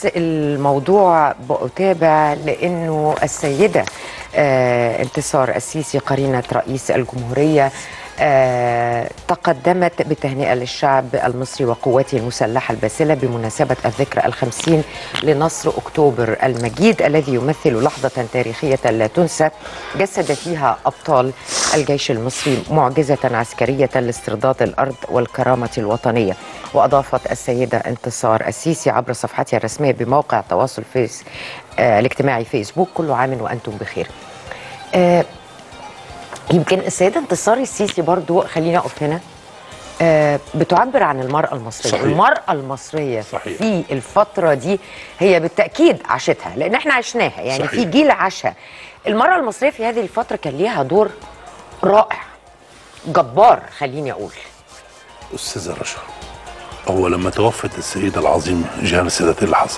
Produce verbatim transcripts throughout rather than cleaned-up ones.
بس الموضوع بأتابع لأنه السيدة آه انتصار السيسي قرينة رئيس الجمهورية آه تقدمت بتهنئة للشعب المصري وقواته المسلحة الباسلة بمناسبة الذكرى الخمسين لنصر أكتوبر المجيد الذي يمثل لحظة تاريخية لا تنسى جسد فيها أبطال الجيش المصري معجزة عسكرية لاسترداد الأرض والكرامة الوطنية. وأضافت السيدة انتصار السيسي عبر صفحتها الرسمية بموقع التواصل فيس آه الاجتماعي فيسبوك: كل عام وأنتم بخير. آه يمكن السيدة انتصار السيسي برضو، خلينا أقف هنا، آه بتعبر عن المرأة المصرية. صحيح. المرأة المصرية صحيح. في الفترة دي هي بالتأكيد عاشتها، لأن احنا عشناها، يعني صحيح. في جيل عاشها. المرأة المصرية في هذه الفترة كان ليها دور رائع جبار، خليني أقول. أستاذة رشا، أول لما توفت السيدة العظيمة جيهان السادات اللي حصل،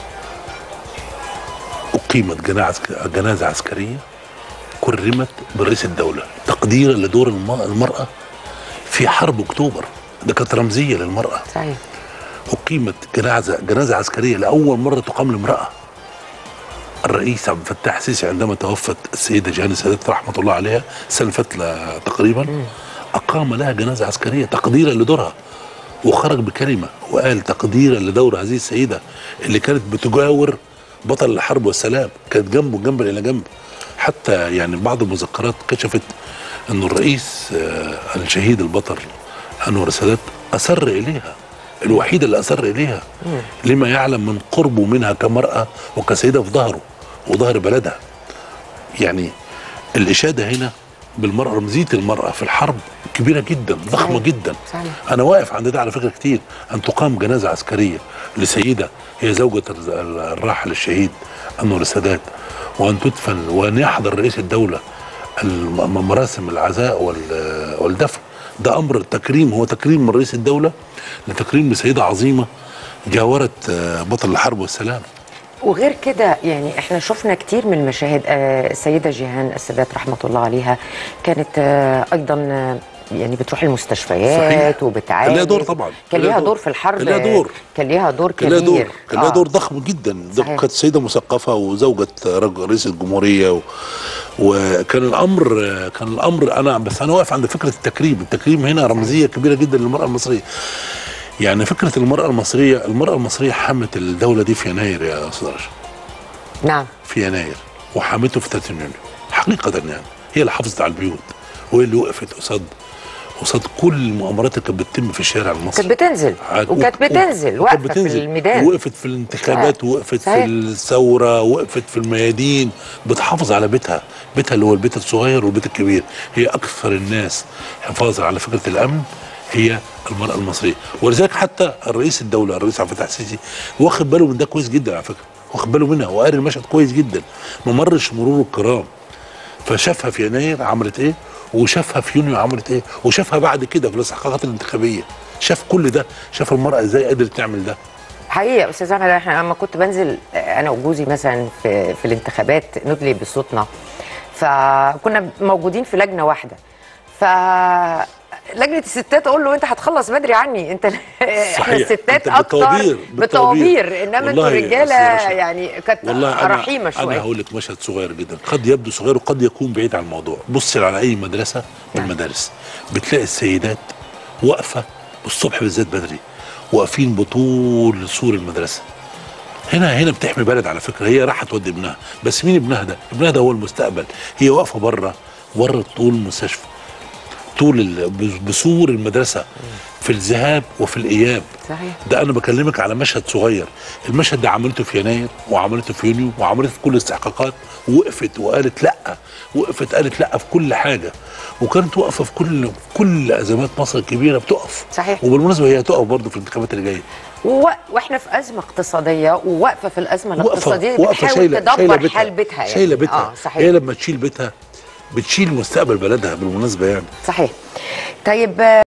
أقيمت جنازة عسكرية كرمت برئيس الدولة تقديرا لدور المرأة في حرب أكتوبر. ده كانت رمزية للمرأة. صحيح. أقيمت جنازة جنازة عسكرية لأول مرة تقام لامرأة. الرئيس عبد الفتاح السيسي عندما توفت السيدة جيهان السادات رحمة الله عليها السنة اللي فاتت تقريبا م. أقام لها جنازة عسكرية تقديرا لدورها، وخرج بكلمة وقال تقديرا لدور هذه السيدة اللي كانت بتجاور بطل الحرب والسلام، كانت جنبه جنبا إلى جنب. حتى يعني بعض المذكرات كشفت أنه الرئيس الشهيد البطل أنور السادات أسر إليها، الوحيدة اللي أسر إليها لما يعلم من قربه منها كمرأة وكسيدة في ظهره وظهر بلدها. يعني الإشادة هنا بالمرأة، رمزية المرأة في الحرب كبيرة جدا، ضخمة صحيح. جدا صحيح. أنا واقف عند ده على فكرة كتير، أن تقام جنازة عسكرية لسيدة هي زوجة الراحل الشهيد أنور السادات، وأن تدفن وأن يحضر رئيس الدولة مراسم العزاء والدفن. ده أمر تكريم، هو تكريم من رئيس الدولة لتكريم لسيدة عظيمة جاورت بطل الحرب والسلام. وغير كده يعني احنا شفنا كتير من المشاهد. آه السيدة جيهان السادات رحمة الله عليها كانت آه أيضا آه يعني بتروح المستشفيات صحيح. وبتعالج. كان ليها دور طبعا، كان ليها دور في الحرب، كان ليها دور كان ليها دور كبير، كان ليها دور, كان ليها آه. دور ضخم جدا. كانت سيدة مثقفة وزوجة رئيس الجمهورية و... وكان الأمر كان الأمر أنا بس أنا واقف عند فكرة التكريم. التكريم هنا رمزية كبيرة جدا للمرأة المصرية. يعني فكرة المرأة المصرية، المرأة المصرية حمت الدولة دي في يناير يا أستاذ رشا. نعم. في يناير، وحمته في ثلاثين يونيو حقيقة. يعني هي اللي حافظت على البيوت، وهي اللي وقفت قصاد قصاد كل المؤامرات اللي كانت بتتم في الشارع المصري. كانت بتنزل وكانت بتنزل واقفة في الميدان، وقفت في الانتخابات، وقفت في الثورة، وقفت في الميادين، بتحافظ على بيتها، بيتها اللي هو البيت الصغير والبيت الكبير. هي أكثر الناس حفاظا على فكرة الأمن هي المرأة المصرية. ولذلك حتى الرئيس الدولة الرئيس عبد الفتاح السيسي واخد باله من ده كويس جدا على فكرة، واخد باله منها وقاري المشهد كويس جدا، ما مرش مرور الكرام. فشافها في يناير عملت ايه، وشافها في يونيو عملت ايه، وشافها بعد كده في الاستحقاقات الانتخابيه. شاف كل ده، شاف المرأة ازاي قدرت تعمل ده. حقيقة استاذ احمد، احنا لما كنت بنزل انا وجوزي مثلا في في الانتخابات ندلي بصوتنا، فكنا موجودين في لجنة واحدة، ف لجنة الستات اقول له انت هتخلص بدري عني، انت احنا الستات اكتر بطوابير، انما انتوا الرجاله يعني كانت رحيمه شويه. انا هقول لك مشهد صغير جدا قد يبدو صغير وقد يكون بعيد عن الموضوع. بص على اي مدرسه من المدارس بتلاقي السيدات واقفه الصبح بالذات بدري، واقفين بطول سور المدرسه. هنا هنا بتحمي بلد على فكره، هي راح تودي ابنها، بس مين ابنها ده؟ ابنها ده هو المستقبل. هي واقفه بره بره طول المستشفى، طول بسور المدرسه، في الذهاب وفي الاياب. صحيح. ده انا بكلمك على مشهد صغير. المشهد ده عملته في يناير وعملته في يونيو وعملته في كل الاستحقاقات، وقفت وقالت لا، وقفت قالت لا في كل حاجه، وكانت واقفه في كل كل ازمات مصر الكبيره بتقف. صحيح. وبالمناسبه هي هتقف برضه في الانتخابات اللي جايه. و... واحنا في ازمه اقتصاديه، وواقفه في الازمه الاقتصاديه وقفة بتحاول شايلة تدبر شايلة بيتها. حال بيتها يعني. شايله بيتها. اه صحيح. هي لما تشيل بيتها بتشيل مستقبل بلدها بالمناسبه يعني. صحيح. طيب